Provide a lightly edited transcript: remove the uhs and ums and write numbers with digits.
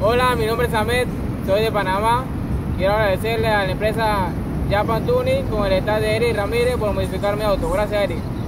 Hola, mi nombre es Ahmed, soy de Panamá. Quiero agradecerle a la empresa Japan Tuning con el staff de Eric Ramírez por modificar mi auto. Gracias, Eric.